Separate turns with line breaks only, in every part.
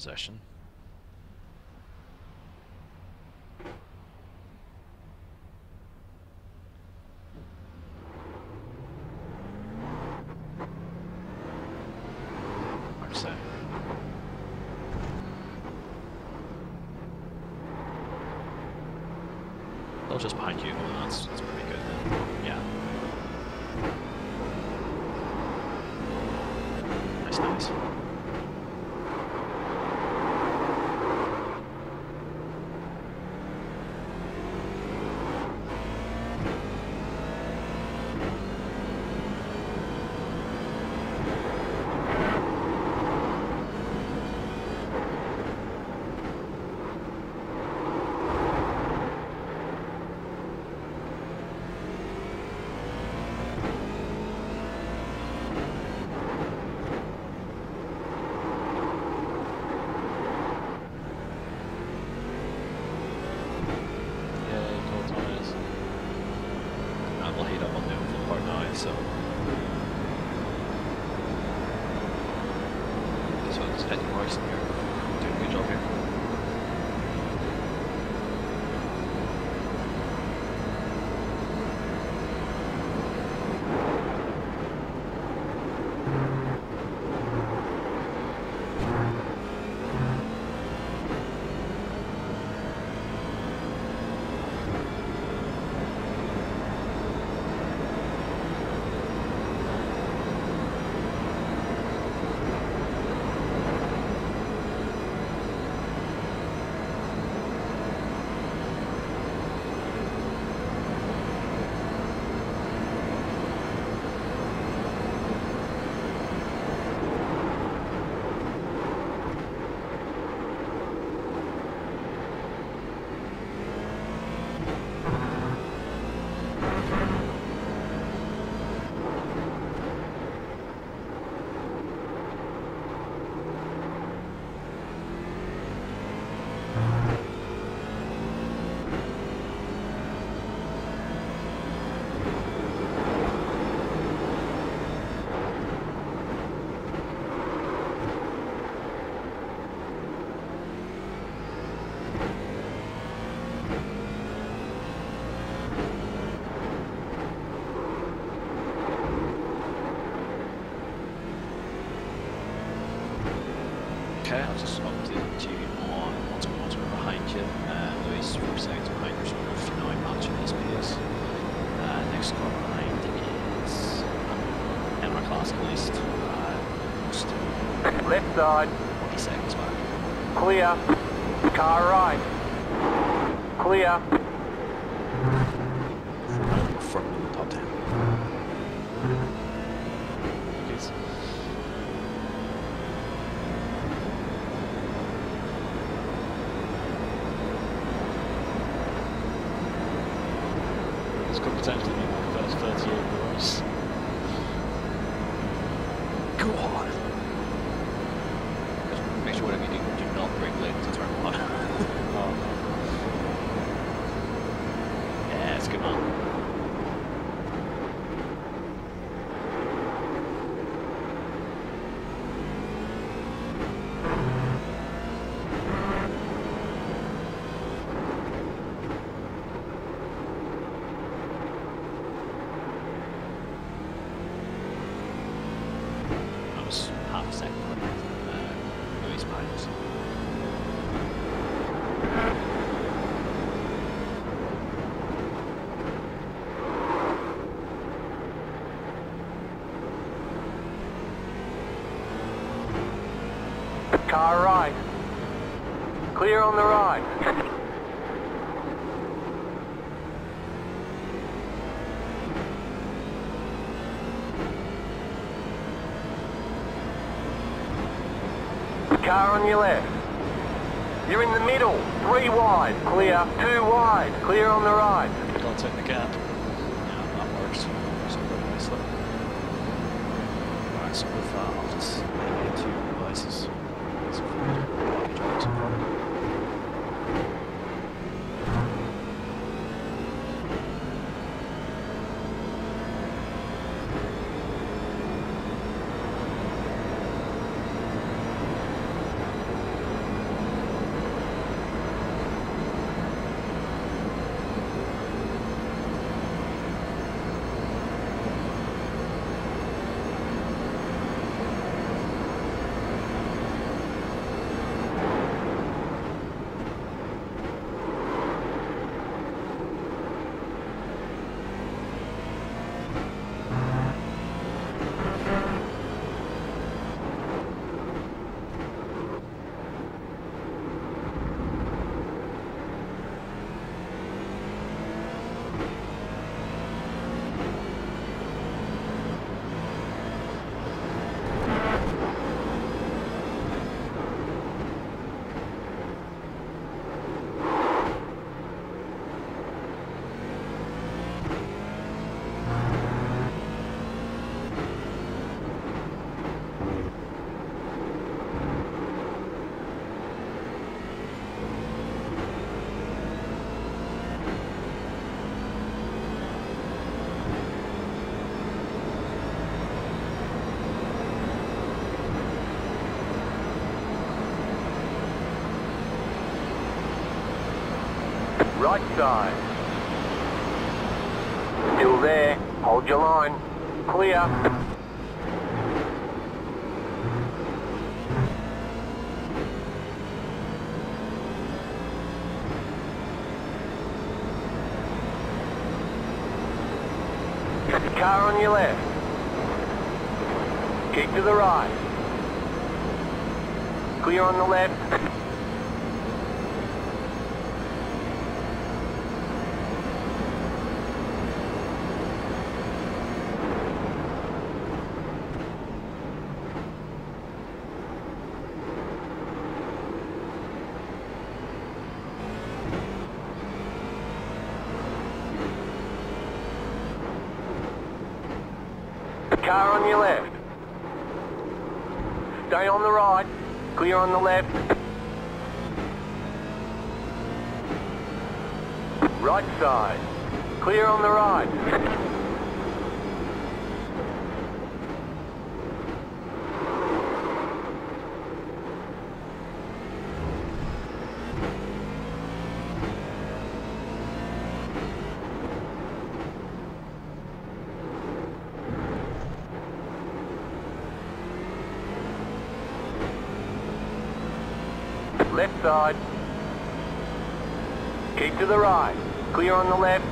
possession. Like so. They're just behind you. Well, that's pretty good then. Yeah. Nice. So this one's heading right in here. Doing a good job here. Okay, I've just swapped into on automotor behind you. Louis, 4 seconds behind you, so 59 matching his pace. Next car behind is Emma class at least.
Left side.
40 seconds back.
Clear. Car right. Clear.
Front of the top 10. Good. This could potentially be my first 38 race. Go on! Just make sure whatever you do not brake late to turn 1. Oh. Yes, come on. I was half a second behind Louis behind us.
Car right. Clear on the right. Car on your left. You're in the middle. 3 wide. Clear. 2 wide. Clear on the right.
Don't take the gap. Yeah, that works. So pretty nicely. Alright, so with that, I'll just make 2 devices. So
Right side. Still there. Hold your line. Clear. Car on your left. Keep to the right. Clear on the left. Car on your left. Stay on the right. Clear on the left. Right side. Clear on the right. Left side. Keep to the right. Clear on the left.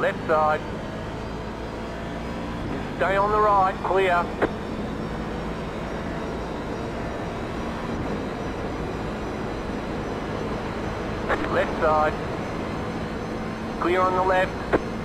Left side. Stay on the right, clear. Left side. Clear on the left.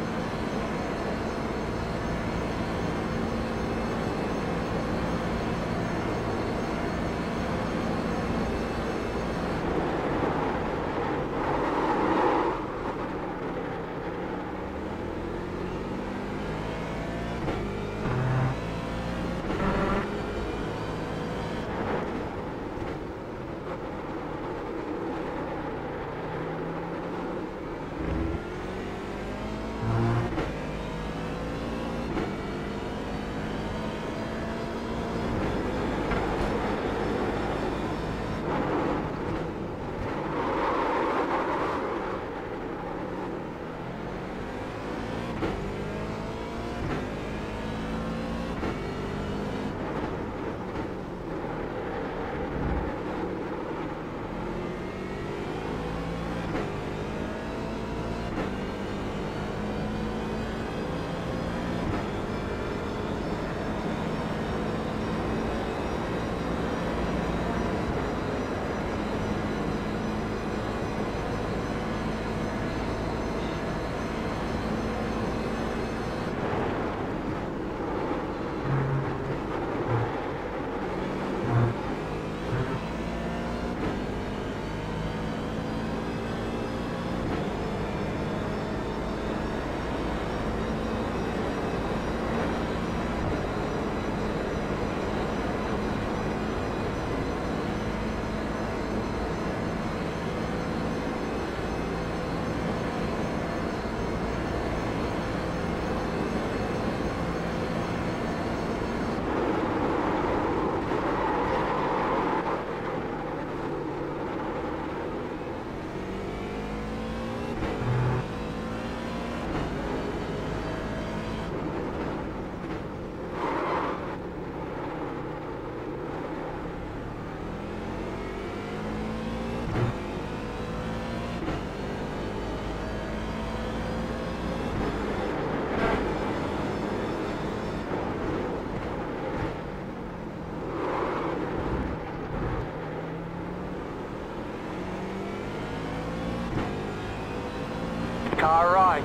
Car right.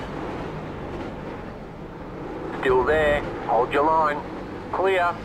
Still there. Hold your line. Clear.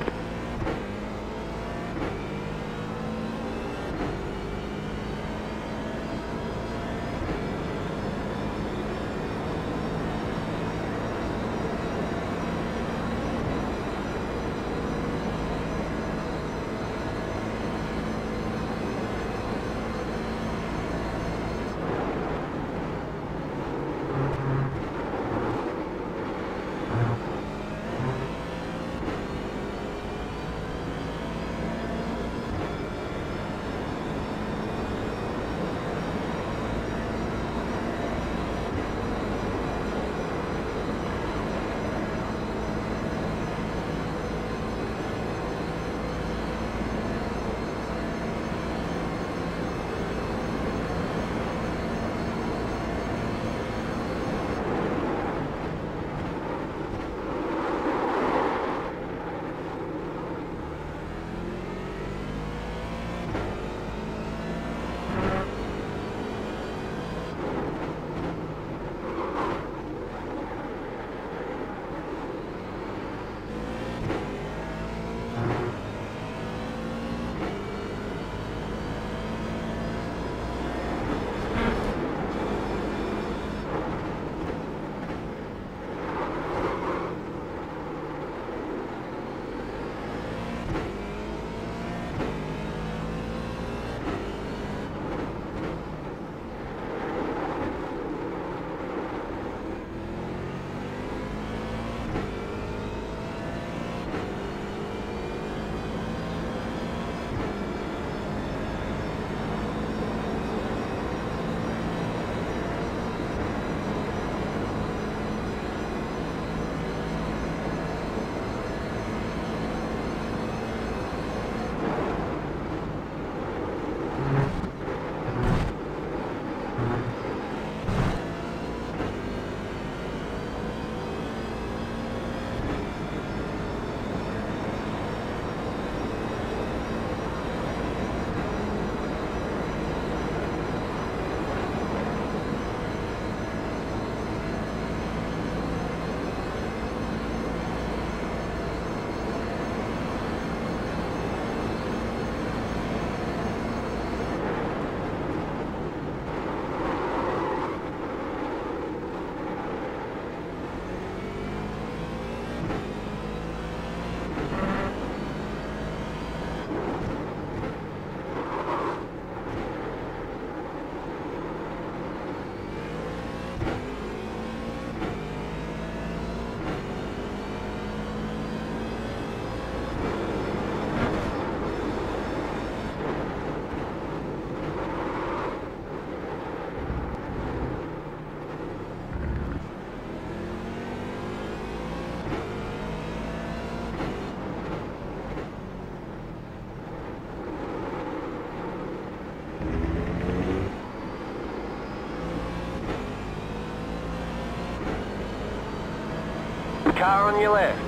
Car on your left.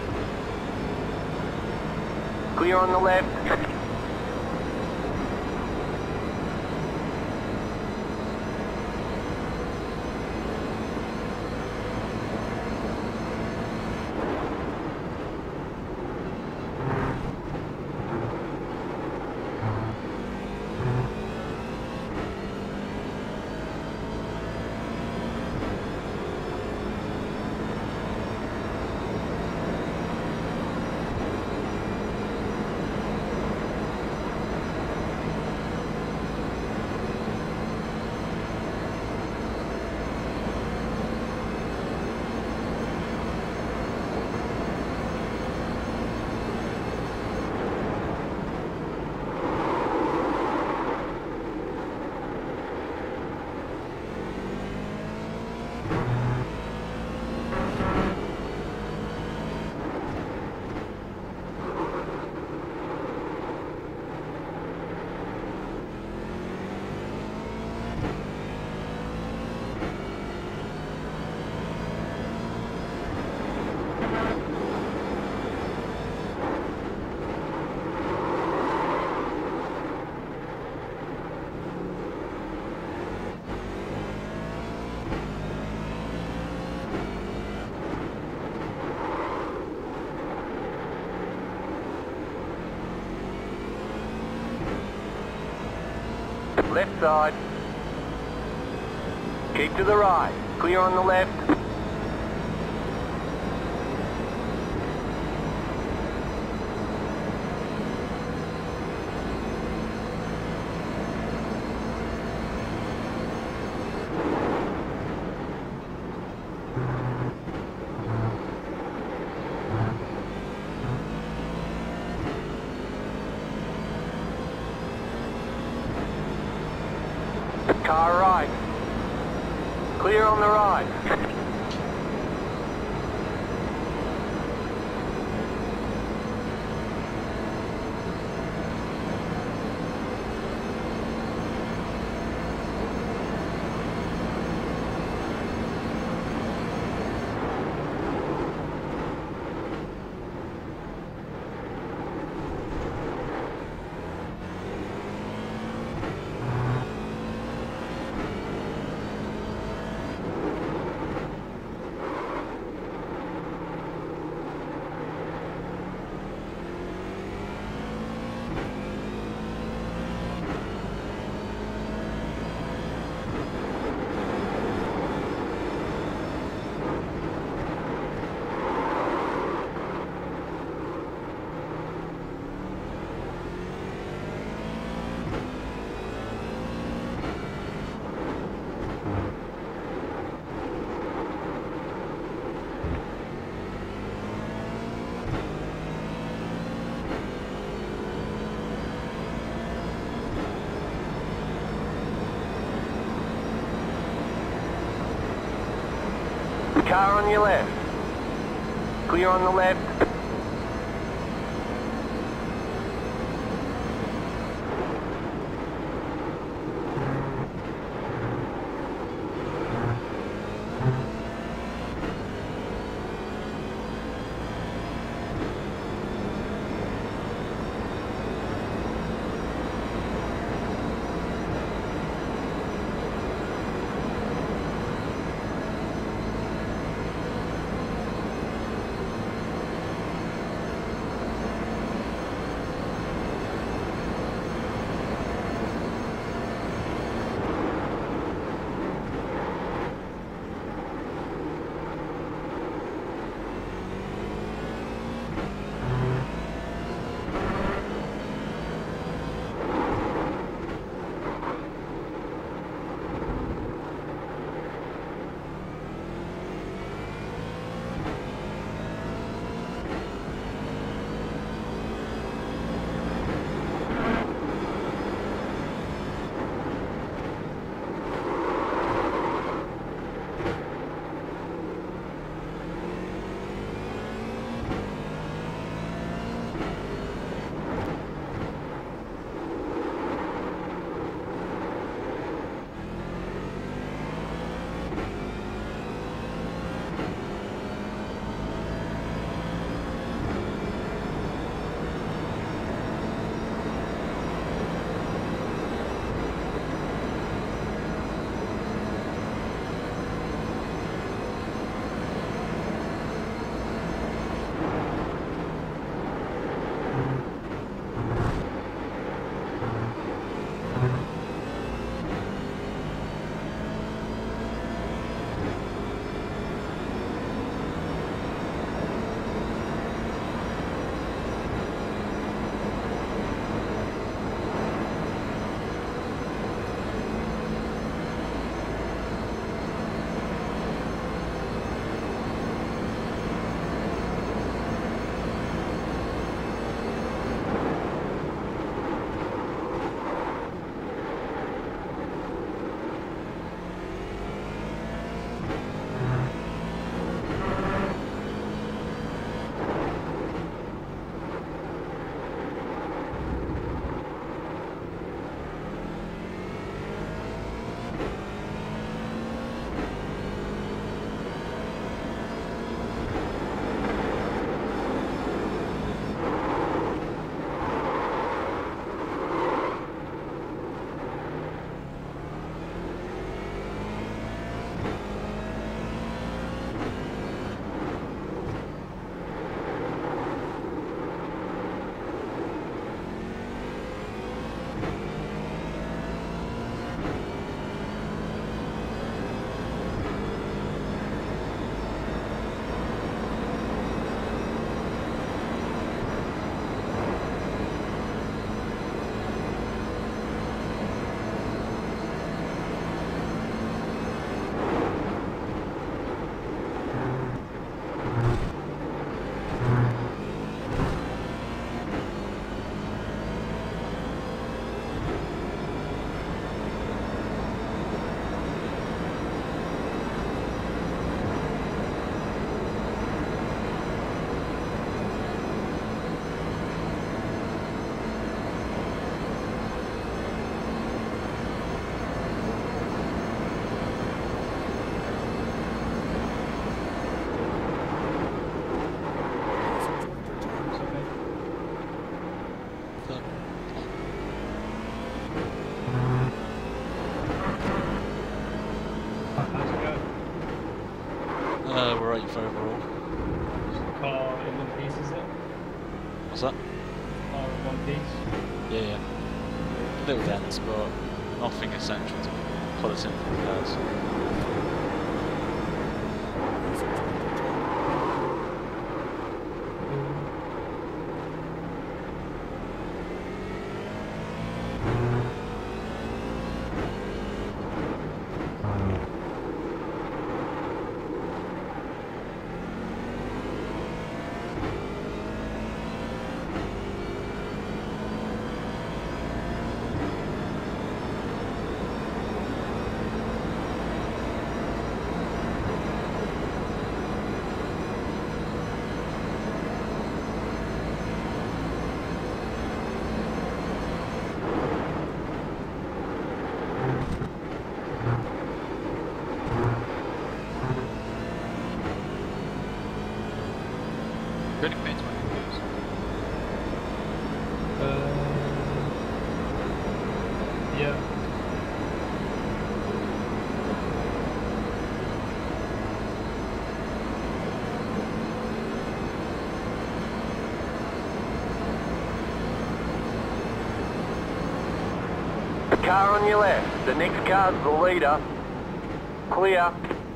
Clear on the left. Left side. Keep to the right. Clear on the left. Car right. Clear on the right. Car on your left. Clear on the left.
We're 8th overall.
Is the car in one piece, is it?
What's that?
Car in one piece?
Yeah. A little dense, but nothing essential to pull us in from cars. Really depends what you use.
Yeah.
Car on your left. The next car's the leader. Clear.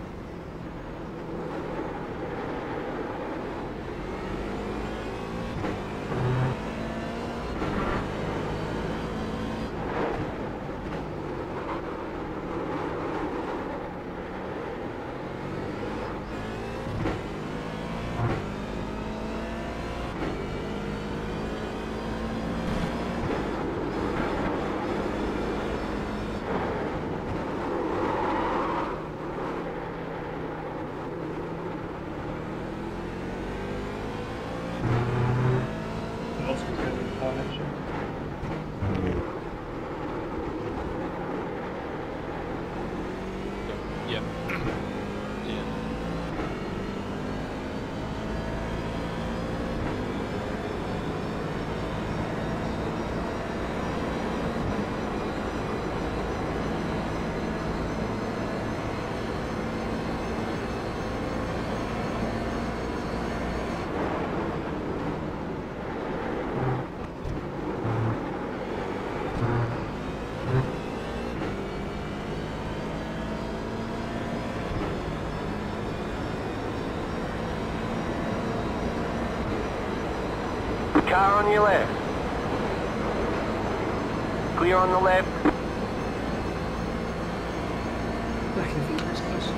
What's the good connection?
Yep. Yeah.
Car on your left. Clear on the left.
Back in the feedback station.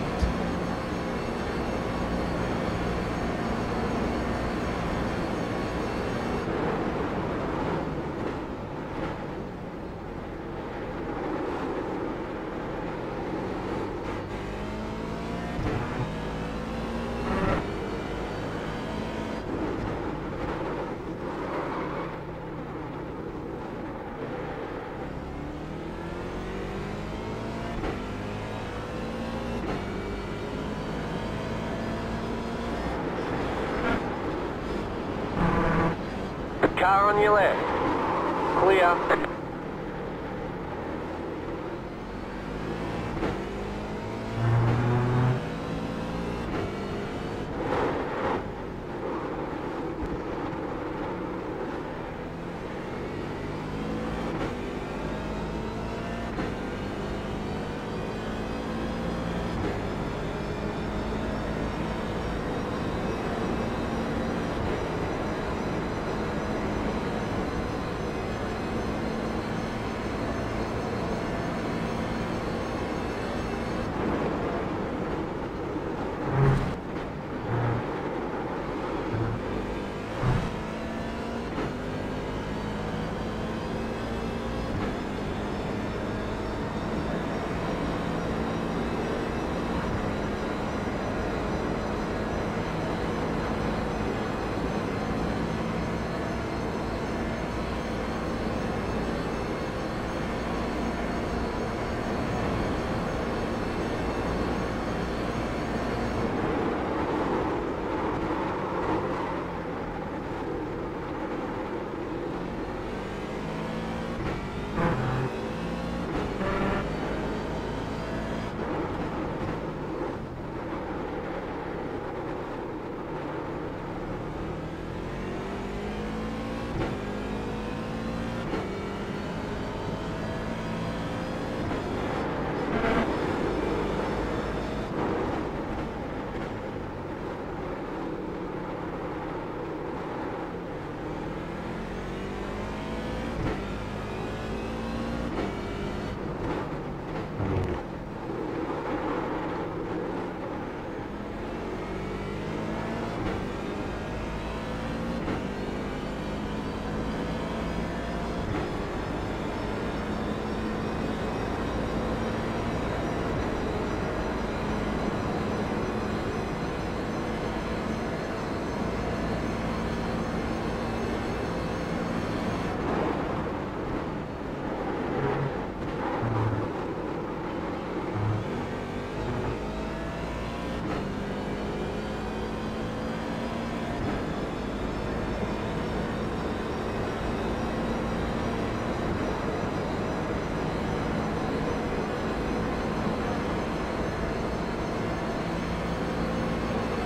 Car on your left. Clear.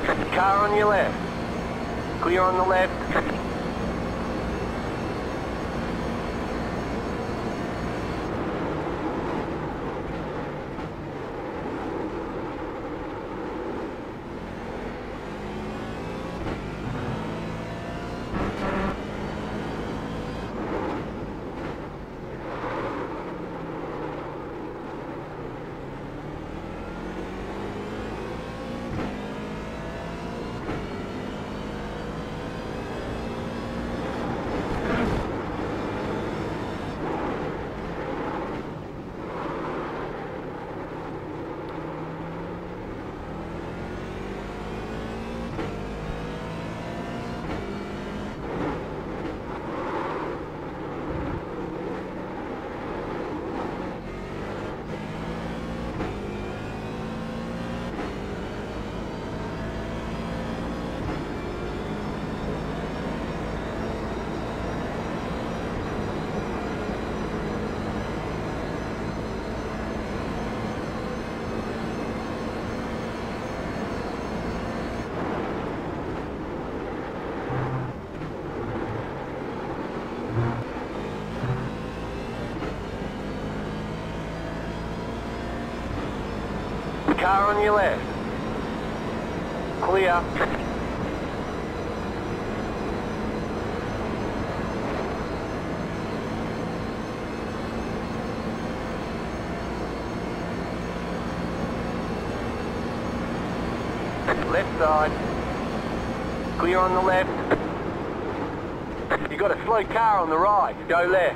Car on your left. Clear on the left. Car on your left. Clear. Left side. Clear on the left. You got a slow car on the right. Go left.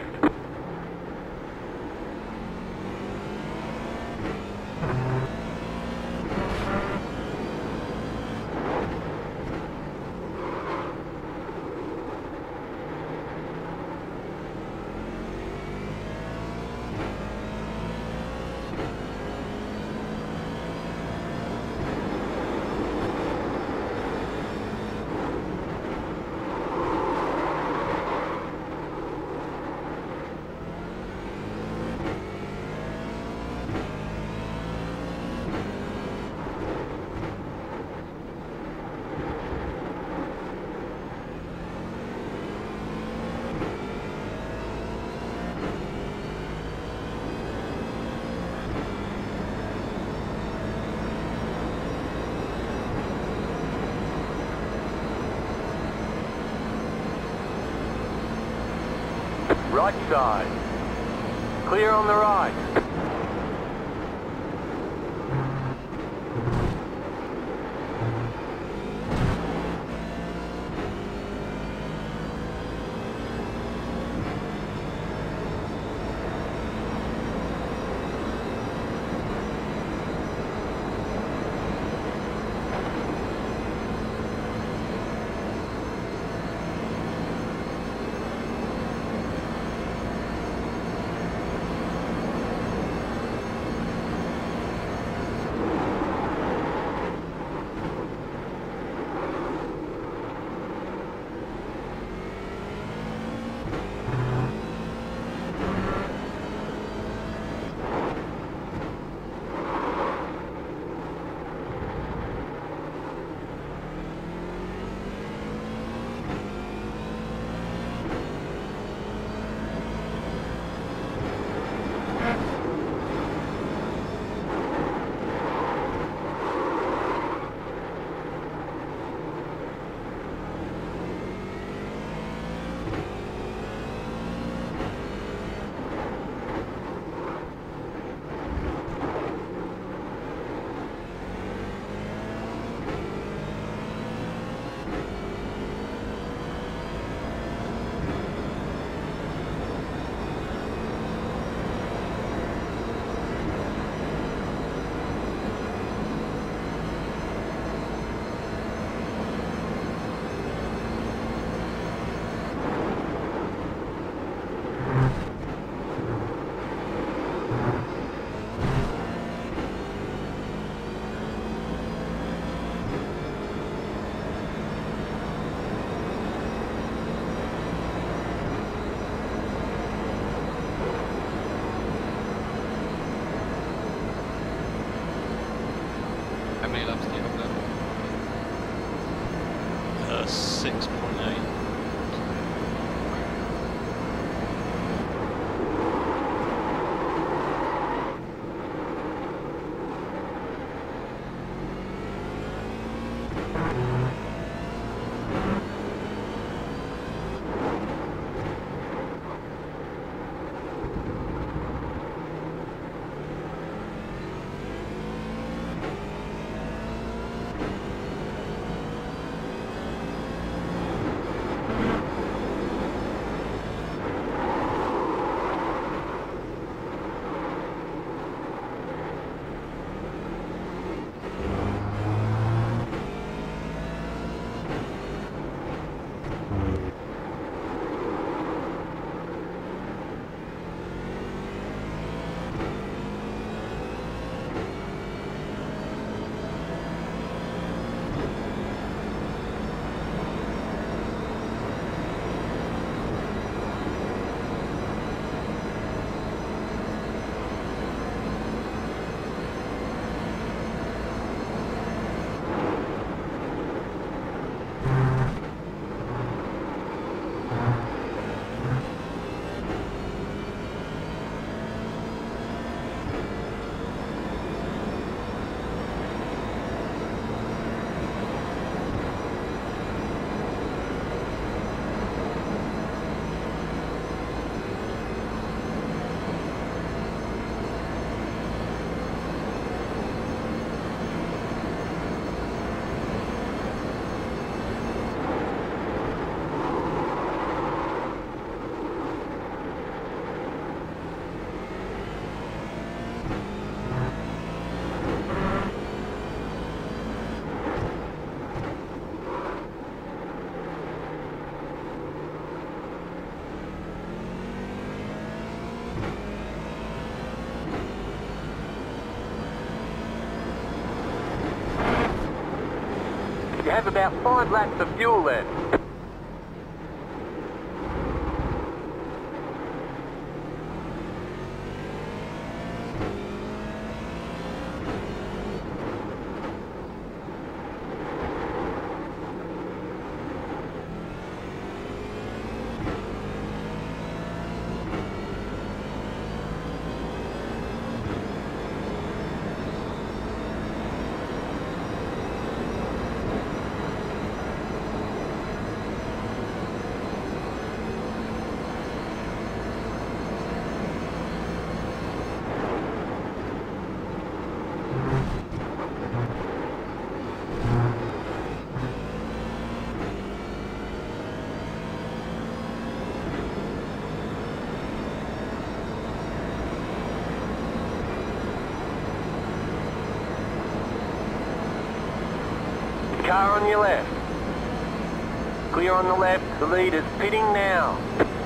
Right side. Clear on the right.
6.8.
You have about 5 laps of fuel left. Car on your left. Clear on the left, the leader's pitting now.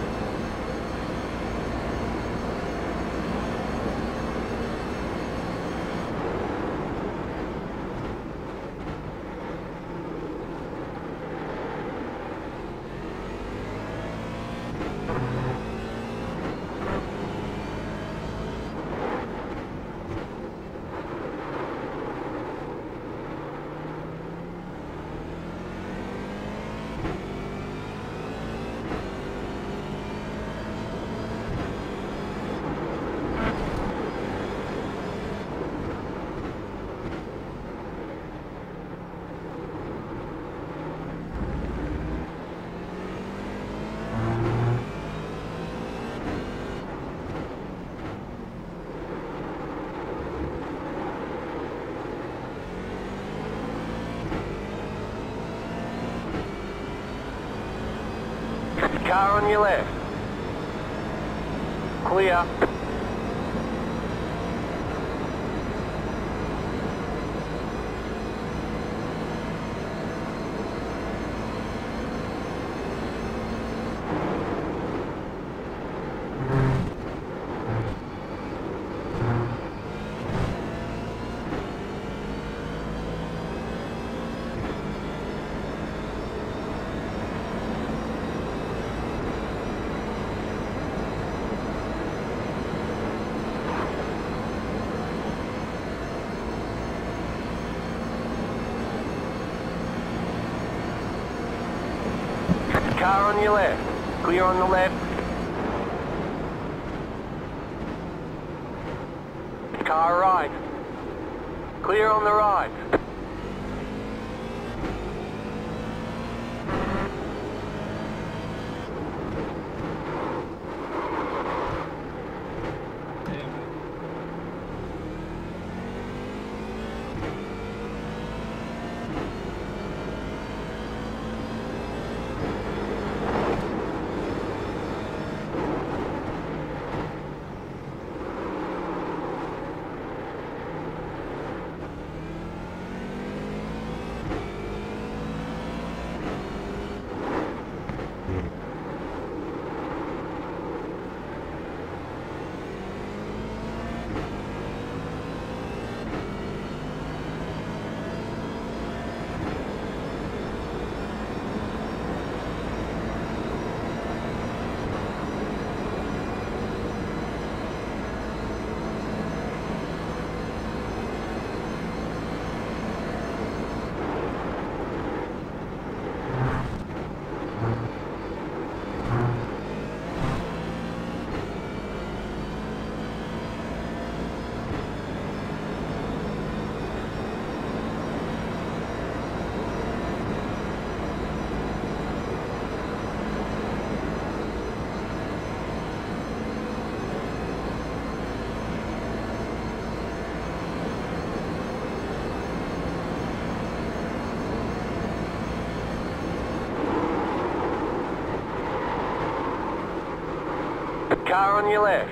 Car on your left. Clear. Car on your left. Clear on the left. Car right. Clear on the right. Car on your left.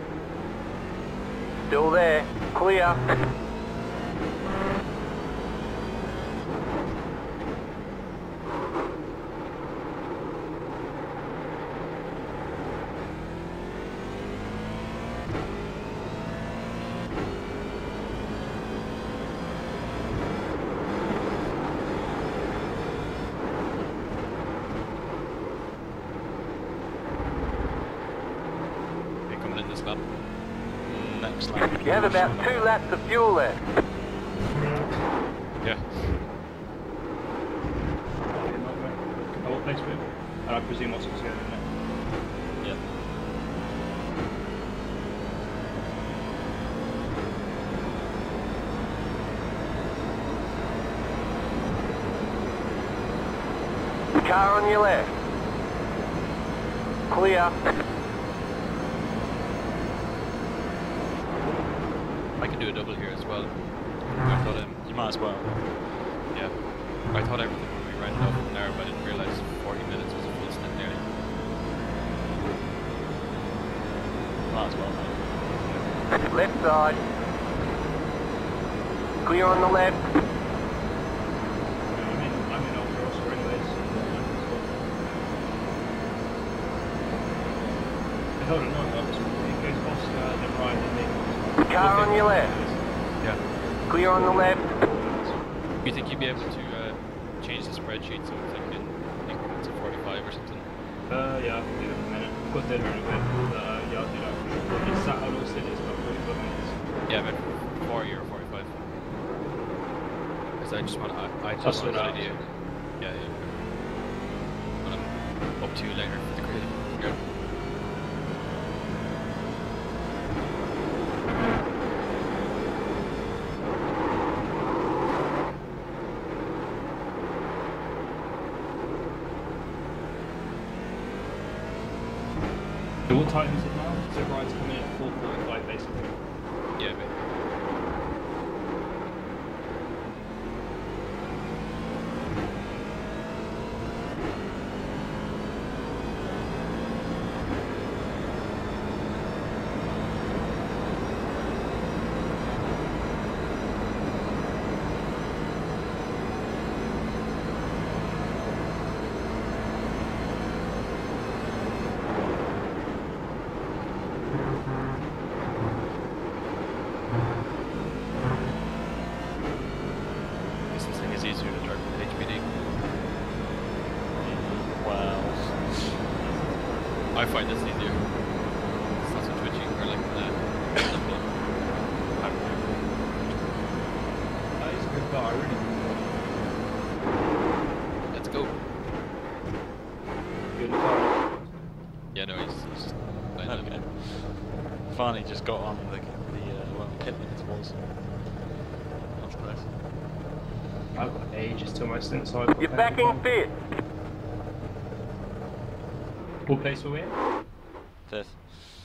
Still there. Clear.
In this lap. Next lap.
You have about 2 laps of fuel left.
Yeah.
I will place with, and I presume what's going to next.
Yeah.
Car on your left. Clear.
I can do a double here as well. I thought
You might as well.
yeah. I thought everything would be rounded off an hour, but I didn't realise 40 minutes was a full stint nearly.
Might as well, mate.
Left side. Clear on the left.
I'm in over also anyways. I don't know, that was it goes Oscar, then Ryan, then Nick.
Car on your left.
Yeah.
Clear on the left.
Do you think you'd be able to change the spreadsheet so it's like in increments of 45 or something?
Yeah, I can do that in a minute. Of course, they're really good. Yeah, I'll do that. It's sat on all cities, about 45 minutes.
Yeah, but 40 or 45. Because I just want to, I
Just
just
with
an
that.
idea. Yeah, yeah. But I'm up to you later for the grid. Yeah.
So what time is it now? So Ryan's coming in at 4:45 basically.
Yeah, but this thing is easier to drive with HPD.
Well,
I find this easier. It's not so twitchy or like
That is a good car, I really
let's go.
Yeah, no, he's just okay. Finally just got on the well, pit limit was. That's nice.
I've got ages till my stint cycle.
You're back in fifth.
What place were we in?
5th.